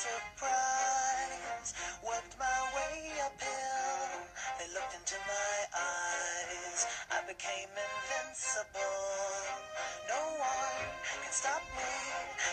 surprise. Worked my way uphill, they looked into my eyes. I became invincible. No one can stop me.